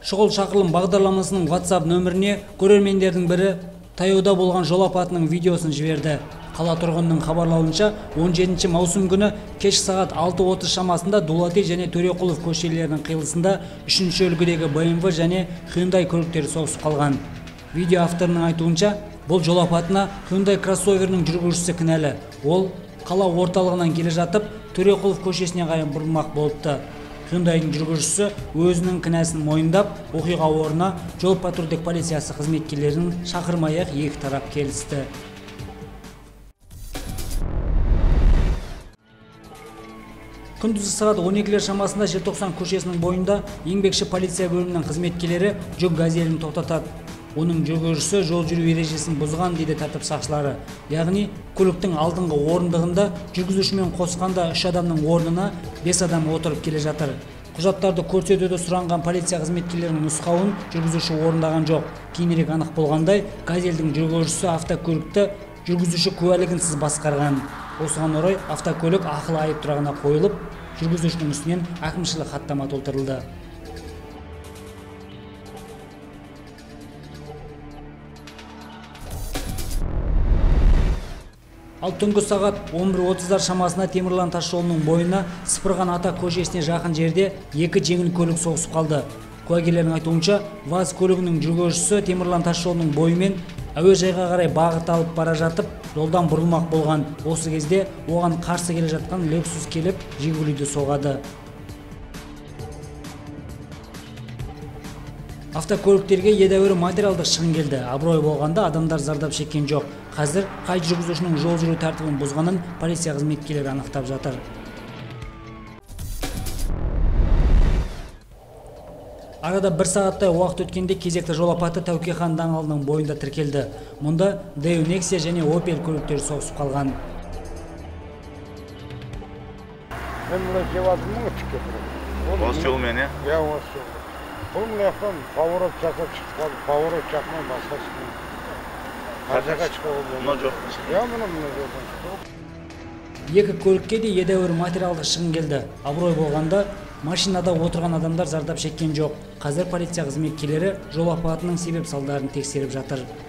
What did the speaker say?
Шұғыл шақырылым бағдарламасының WhatsApp нөміріне көрермендердің бірі таяуда болған жол апатының видеосын жіберді. Қала тұрғынының хабарлауынша 17 маусым күні кеш сағат 6:30 шамасында Дулати және Төреқұлов көшелерінің қиылысында 3-ші үлгідегі BMW және Hyundai көліктері соғысып қалған. Видео авторының айтуынша, бұл жол апатына Hyundai кроссоверінің жүргізушісі кінәлі. Ол қала орталығынан келе жатып, Төреқұлов көшесіне қарай бұрылмақ болыпты. Hyundai'ның жүргізушісі өзінің кінәсін мойындап, оқиға орнына жол патрульдік полициясы қызметкерлерін шақырмай-ақ екі тарап келісті. Күндізгі сағат 12-лер шамасында Желтоқсан көшесінің бойында еңбекші полиция бөлімінің қызметкерлері жүк газелін тоқтатады. Оның жүргізушісі жол жүру ережесін бұзған дейді тәртіп сақшылары. Яғни, көліктің алдыңғы орындығында жүргізушімен қосқанда 3 адамның орнына 5 адам отырып келе жатыр. Құжаттарды көрсетуді сұранған полиция қызметкерлерінің нұсқауын жүргізуші орындаған жоқ. Кейінірек анық болғандай, газельдің жүргізушісі автокөлікті жүргізуші куәлігінсіз басқарған. Осыған орай автокөлік ақылы айып тұрағына қойылып, жүргізушінің үстінен әкімшілік хаттама толтырылды. Ал түнгі сағат 11:30 шамасына Темірлан тасжолының бойына Сыпырған ата көшесіне жақын жерде екі жеңіл көлік соғысып қалды. Куәгерлердің айтуынша, ВАЗ көлігінің жүргізушісі Темірлан тасжолының бойымен әуежайға қарай бағыт алып бара жатып, жолдан бұрылмақ болған. Осы кезде оған қарсы келе жатқан Lexus келіп, Жигулиді соғады. Автокөліктерге едәуір материалдық шығын келді. Абырой болғанда адамдар зардап шеккен жоқ. Қазір қай жүргізушінің жол жүру тәртібін бұзғанын полиция қызметкерлері анықтап жатыр. Арада 1 сағаттай уақыт өткенде кезекті жол апаты Тәуке хан даңғылының бойында тіркелді. Мұнда Daewoo Nexia және Opel көліктері соғысып қалған. Осы жолмен, е? Иә, осы жол. Бұл мынаяқтан поворот жасап шыққан, поворот жақмай басқа шыққан. Аржаға шыққан ол. Мұна жоқ. Иә, мұна жолдан шыққан. Екі көлікке де едәуір материалдық шығын келді. Абырой болғанда машинада отырған адамдар зардап шеккен жоқ. Қазір полиция қызметкерлері жол апатының себеп салдарын тексеріп жатыр.